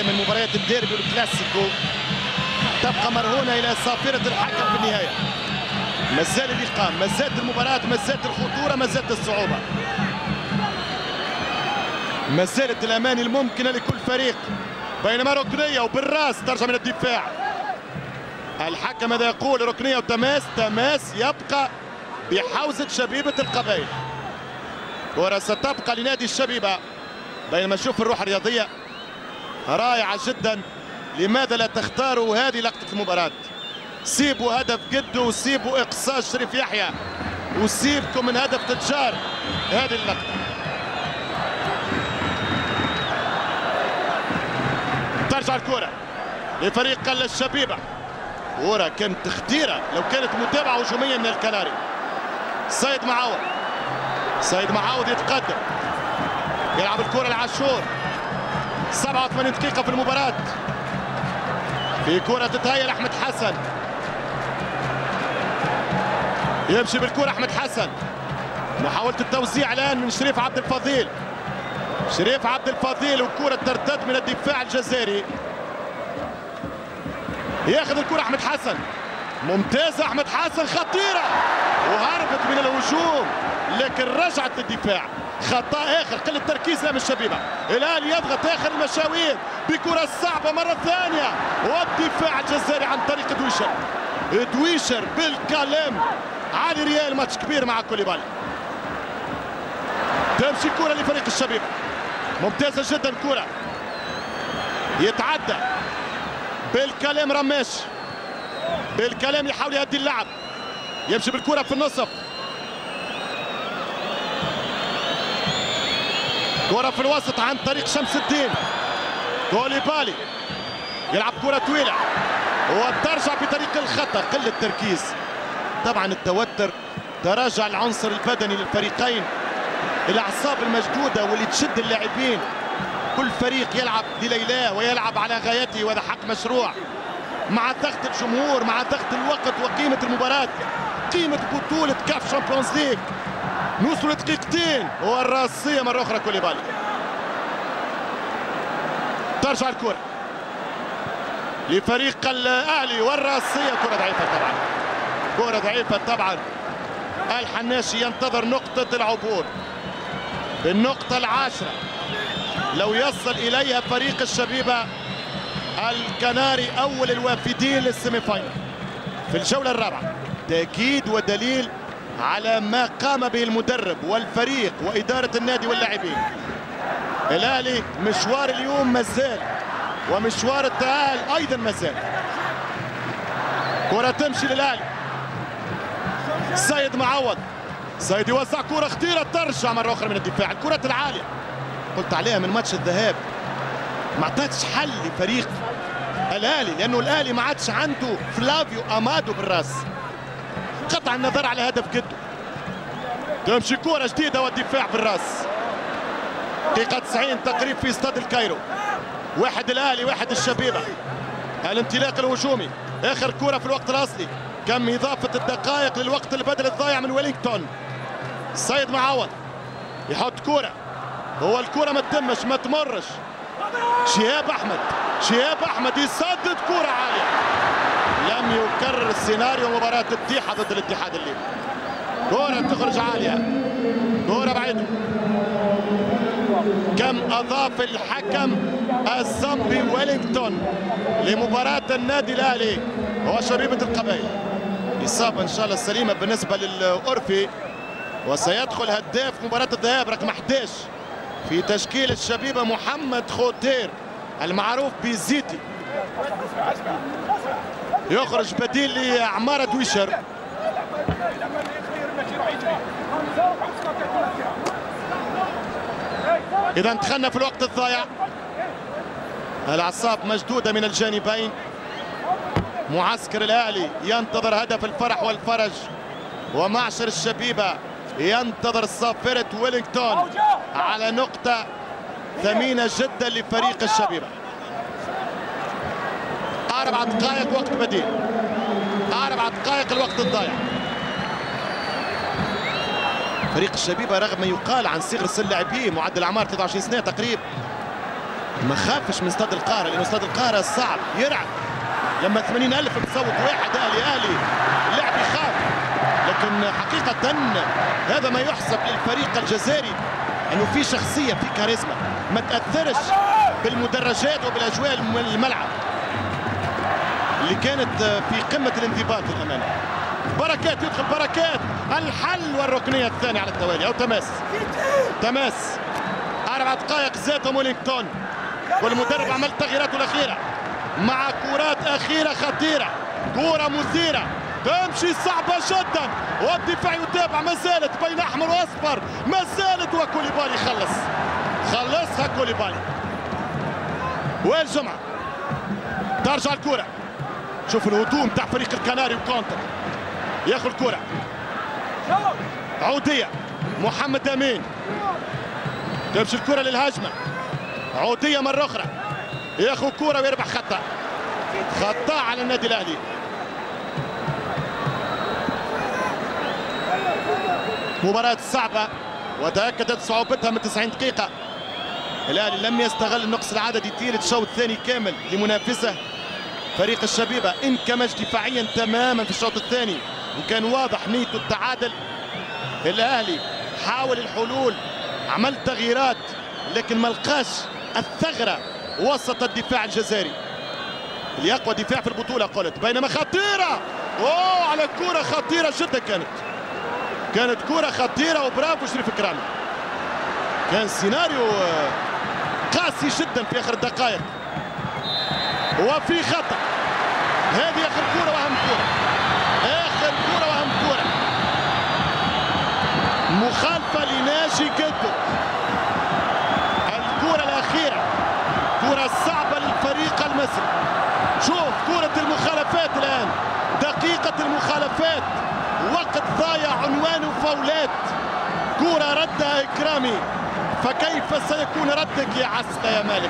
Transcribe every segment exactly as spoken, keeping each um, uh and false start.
من مباريات الديربي والكلاسيكو تبقى مرهونة إلى صافرة الحكم في النهاية. مازال الإقام، مازالت المباراة، مازالت الخطورة، مازالت الصعوبة، مازالت الأمان الممكنة لكل فريق. بينما ركنية وبالراس ترجع من الدفاع. الحكم ماذا يقول؟ ركنية وتماس، تماس يبقى بحوزة شبيبة القبائل. كرة ستبقى لنادي الشبيبة. بينما نشوف الروح الرياضية رائعة جدا. لماذا لا تختاروا هذه لقطة المباراة؟ سيبوا هدف جدو وسيبوا إقصاء شريف يحيى وسيبكم من هدف تجار هذه اللقطة. ترجع الكرة لفريق الشبيبة. كرة كانت خطيرة لو كانت متابعة هجومية من الكناري. سيد معوض، سيد معوض يتقدم، يلعب الكرة لعاشور. سبعة وثمانين دقيقة في المباراة. في كرة تتهيأ لأحمد حسن، يمشي بالكرة أحمد حسن. محاولة التوزيع الآن من شريف عبد الفضيل. شريف عبد الفضيل والكرة ترتد من الدفاع الجزائري. ياخذ الكرة أحمد حسن، ممتازة أحمد حسن، خطيرة وهربت من الهجوم لكن رجعت للدفاع. خطأ آخر، قلة تركيز من الشبيبة. الأهلي يضغط آخر المشاوير بكرة صعبة مرة ثانية والدفاع الجزائري عن طريق دويشر. دويشر بالكلام. علي ريال ماتش كبير مع كوليبالي. تمشي الكرة لفريق الشبيبة، ممتازة جدا الكرة. يتعدى بالكلام رماش، بالكلام يحاول يهدي اللعب، يمشي بالكرة في النصف. كرة في الوسط عن طريق شمس الدين. كوليبالي يلعب كرة طويلة وترجع بطريق الخطأ. قلة تركيز، طبعا التوتر، تراجع العنصر البدني للفريقين، الأعصاب المشدودة واللي تشد اللاعبين. كل فريق يلعب لليلاه ويلعب على غايته وهذا حق مشروع. مع ضغط الجمهور، مع ضغط الوقت وقيمة المباراة، قيمة بطولة كاف شامبيونز ليج. نوصلوا لدقيقتين والراسية مرة أخرى كوليبالي. ترجع الكرة لفريق الأهلي والراسية. كرة ضعيفة طبعا، كرة ضعيفة طبعا. الحناشي ينتظر نقطة العبور بالنقطة العاشرة. لو يصل إليها فريق الشبيبة الكناري أول الوافدين للسيمي فاينل في الجولة الرابعة، تأكيد ودليل على ما قام به المدرب والفريق وإدارة النادي واللاعبين. الأهلي مشوار اليوم مازال ومشوار التأهل أيضا مازال. كرة تمشي للأهلي. سيد معوض، سيد يوزع كرة خطيرة ترجع مرة أخرى من الدفاع. الكرة العالية قلت عليها من ماتش الذهاب، ما عطاتش حل لفريق الأهلي لأنه الأهلي ما عادش عنده فلافيو أمادو بالراس. قطع النظر على هدف جدو. تمشي كرة جديدة والدفاع بالراس. دقيقة تسعين تقريبا في استاد الكايرو. واحد الأهلي واحد الشبيبة. الانطلاق الهجومي، آخر كرة في الوقت الأصلي. كم إضافة الدقائق للوقت البدل الضايع من ويلينغتون. سيد معوض يحط كرة، هو الكرة ما تتمش ما تمرش. شهاب أحمد، شهاب أحمد يسدد كرة عالية. لم يكرر السيناريو مباراة التيحة ضد الاتحاد الليبي. كرة تخرج عالية، كرة بعيدة. كم أضاف الحكم الزامبي ويلينغتون لمباراة النادي الأهلي وشبيبة القبائل. إصابة إن شاء الله سليمة بالنسبة للأورفي، وسيدخل هداف مباراة الذهاب رقم أحد عشر في تشكيل الشبيبة محمد خوتير المعروف بزيتي. يخرج بديل لعمارة دويشر. إذا دخلنا في الوقت الضايع. الأعصاب مشدودة من الجانبين. معسكر الأهلي ينتظر هدف الفرح والفرج، ومعشر الشبيبة ينتظر صافرة ويلينغتون على نقطة ثمينة جدا لفريق الشبيبة. أربع دقائق وقت بديل، أربع دقائق الوقت الضايع. فريق الشبيبة رغم ما يقال عن صغر سن لاعبيه، معدل أعمار ثلاثة وعشرين سنة تقريبا، ما خافش من استاد القاهرة، لأنه استاد القاهرة صعب يرعب. لما ثمانين ألف بتصوت واحد أهلي أهلي اللاعب يخاف. لكن حقيقة هذا ما يحسب للفريق الجزائري، أنه في شخصية، في كاريزما، ما تأثرش بالمدرجات وبالأجواء الملعب اللي كانت في قمة الانضباط للأمانة. بركات يدخل بركات، الحل والركنية الثانية على التوالي أو تماس. تماس أربع دقائق زاد مولينغتون، والمدرب عمل تغييراته الأخيرة مع كرات أخيرة خطيرة، كرة مثيرة تمشي صعبة جدا، والدفاع يتابع، ما زالت بين أحمر وأصفر، ما زالت، وكوليبالي خلص خلصها كوليبالي. والجمعة ترجع الكرة، شوف الهجوم تاع فريق الكناري وكونتر، ياخذ الكرة عودية محمد أمين، تمشي الكرة للهجمة، عودية مرة أخرى، ياخذ كرة ويربح خطأ، خطأ على النادي الأهلي. مباراة صعبة وتأكدت صعوبتها من تسعين دقيقة. الأهلي لم يستغل النقص العددي طيلة الشوط الثاني كامل لمنافسه فريق الشبيبة، انكمش دفاعيا تماما في الشوط الثاني وكان واضح نيته التعادل. الأهلي حاول الحلول، عمل تغييرات، لكن ما لقاش الثغرة وسط الدفاع الجزائري اللي أقوى دفاع في البطولة قلت. بينما خطيرة، أوه على كرة خطيرة جدا، كانت كانت كرة خطيرة وبرافو شريف كرامي. كان سيناريو قاسي جدا في آخر الدقائق وفي خطأ. هذه آخر كرة وأهم كرة، آخر كرة وأهم كرة، مخالفة لناجي جدو. الكرة الأخيرة كرة صعبة للفريق المصري. شوف كرة المخالفات الآن، دقيقة المخالفات، وقت ضايع، عنوان فاولات، كرة ردها إكرامي، فكيف سيكون ردك يا عسلة يا مالك؟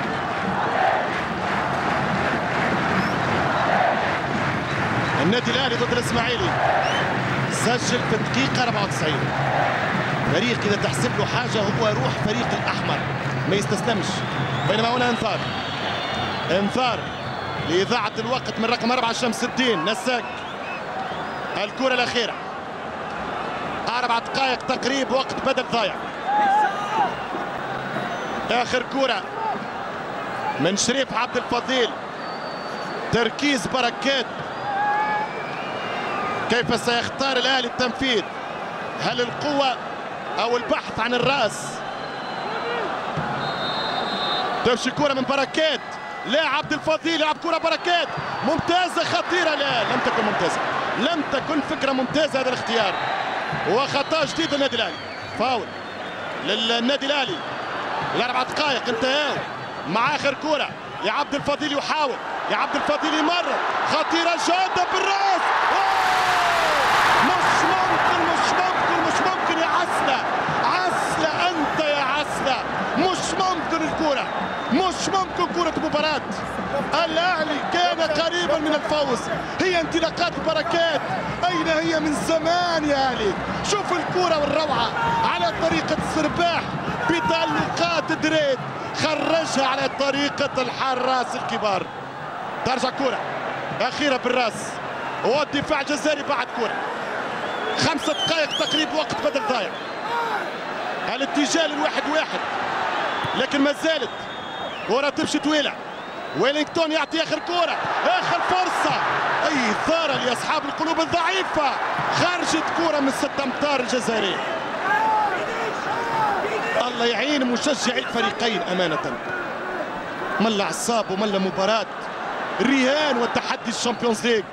النادي الأهلي ضد الإسماعيلي سجل في الدقيقة أربعة وتسعين. فريق إذا تحسب له حاجة هو روح فريق الأحمر، ما يستسلمش. بينما هنا انذار، انذار لإذاعة الوقت من رقم أربعة شمس الدين نساك. الكرة الأخيرة، أربع دقائق تقريب وقت بدل ضايع. آخر كرة من شريف عبد الفضيل، تركيز بركات، كيف سيختار الأهلي التنفيذ؟ هل القوة أو البحث عن الرأس؟ تمشي كرة من بركات، لا عبد الفضيل يلعب كرة بركات ممتازة خطيرة، لا لم تكن ممتازة، لم تكن فكرة ممتازة هذا الاختيار، وخطأ جديد للنادي الأهلي، فاول للنادي الأهلي. الأربع دقائق انتهوا مع آخر كرة، يا عبد الفضيل يحاول، يا عبد الفضيل يمرر، خطيرة جدا بالراس، مش ممكن مش ممكن مش ممكن يا عسلة، عسلة أنت يا عسلة، مش ممكن الكرة، مش ممكن كرة مباراة. الأهلي كان قريبا من الفوز، هي انطلاقات بركات، أين هي من زمان يا أهلي؟ شوف الكرة والروعة على طريقة السرباح بتألقات دريد، خرجها على طريقة الحراس الكبار. ترجع كرة أخيرة بالراس، والدفاع الجزائري بعد كرة، خمسة دقائق تقريبا وقت بدل ضايع، الاتجاه للواحد واحد، لكن ما زالت كرة تمشي طويلة. ويلينغتون يعطي آخر كرة، آخر فرصة، أي إثارة لأصحاب القلوب الضعيفة، خرجت كرة من ستة أمتار الجزائرية. الله يعين مشجعي الفريقين أمانة، مل أعصاب ومل مباراة الرهان والتحدي الشامبيونز ليج.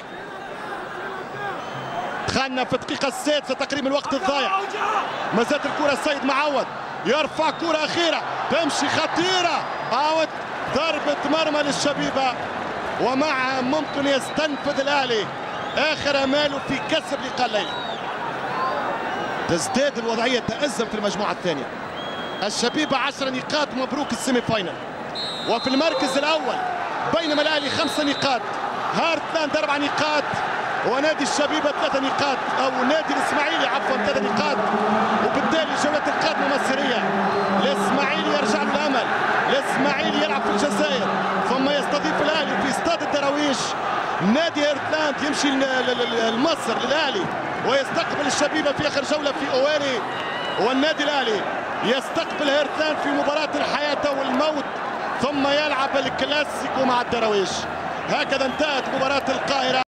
دخلنا في الدقيقة السادسة تقريبا الوقت الضايع، ما زالت الكرة السيد معوض يرفع كرة أخيرة تمشي خطيرة، أوت ضربة مرمى للشبيبة، ومعها ممكن يستنفذ الأهلي آخر أماله في كسب لقاء الليلة. تزداد الوضعية تأزم في المجموعة الثانية، الشبيبة عشر نقاط، مبروك السيمي فاينل، وفي المركز الأول، بينما الأهلي خمس نقاط، هارتلاند أربع نقاط، ونادي الشبيبة ثلاثة نقاط، أو نادي الإسماعيلي عفوا ثلاثة نقاط، وبالتالي الجولة القادمة مصيرية، الإسماعيلي يرجع له الأمل، الاسماعيلي يلعب في الجزائر، ثم يستضيف الاهلي في استاد الدراويش. نادي ايرتلاند يمشي لمصر للاهلي ويستقبل الشبيبه في اخر جوله في اواري، والنادي الاهلي يستقبل ايرتلاند في مباراه الحياه والموت، ثم يلعب الكلاسيكو مع الدراويش. هكذا انتهت مباراه القاهره.